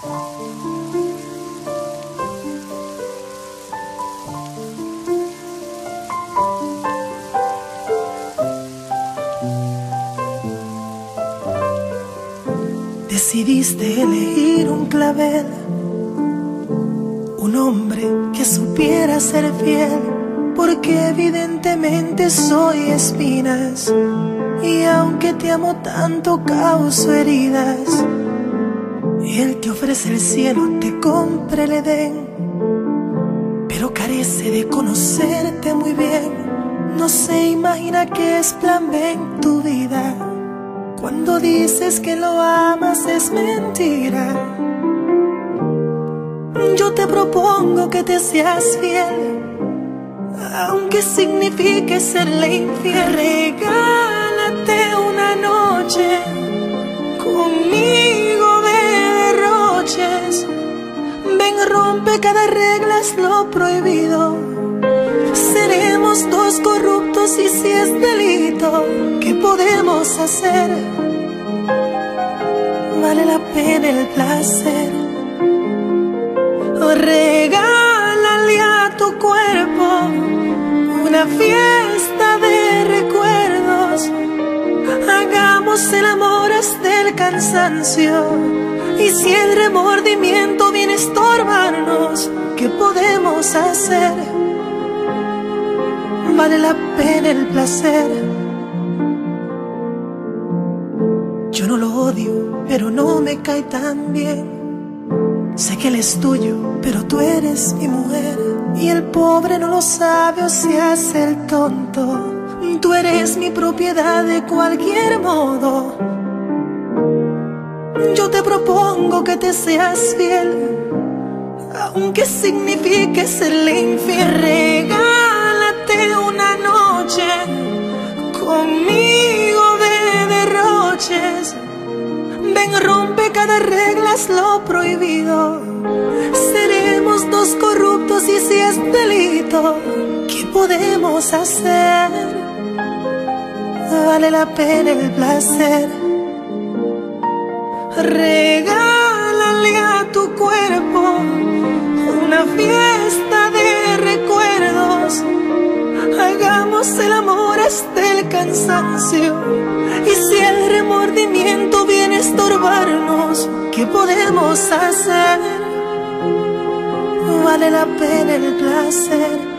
Decidiste elegir un clavel, un hombre que supiera ser fiel, porque evidentemente soy espinas, y aunque te amo tanto causo heridas. Él te ofrece el cielo, te compra el Edén, pero carece de conocerte muy bien. No se imagina que es plan B en tu vida. Cuando dices que lo amas es mentira. Yo te propongo que te seas fiel, aunque signifique serle infiel. Regálate una noche conmigo de derroches. Ven, rompe cada regla, es lo prohibido. Seremos dos corruptos y si es delito, ¿qué podemos hacer? Vale la pena el placer. Regálale a tu cuerpo una fiesta de recuerdos. Hagamos el amor hasta el cansancio, y si el remordimiento viene a estorbarnos, ¿qué podemos hacer? Vale la pena el placer. Yo no lo odio, pero no me cae tan bien. Sé que él es tuyo, pero tú eres mi mujer, y el pobre no lo sabe o se hace el tonto. Tú eres mi propiedad de cualquier modo. Yo te propongo que te seas fiel, aunque signifique serle infiel. Regálate una noche conmigo de derroches. Ven, rompe cada regla, es lo prohibido. Seremos dos corruptos y si es delito, ¿qué podemos hacer? Vale la pena el placer. Regálale a tu cuerpo una fiesta de recuerdos. Hagamos el amor hasta el cansancio, y si el remordimiento viene a estorbarnos, ¿qué podemos hacer? Vale la pena el placer.